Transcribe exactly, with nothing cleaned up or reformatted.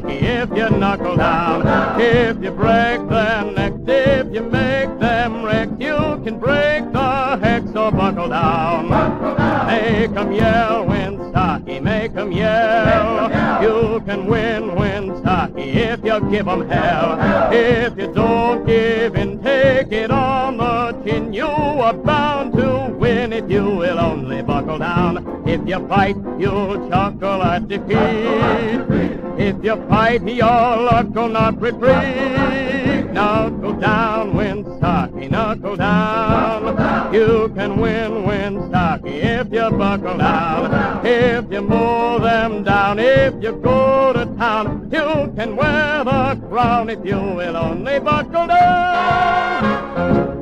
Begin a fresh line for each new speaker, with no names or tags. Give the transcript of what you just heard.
stocky if you knuckle down. If you break their necks, if you make them wreck, you can break the hex, so buckle down. Make 'em yell when stocky, make 'em yell. You can win when stocky if you give 'em hell. If you don't give in, take it on the chin, you are bound to win if you will only buckle down. If you fight, you'll chuckle at defeat. If you fight, your luck will not retreat. Knuckle down when stocky, knuckle down. You can win when stocky if you buckle down. If you mow them down, if you go to town, you can wear the crown if you will only buckle down.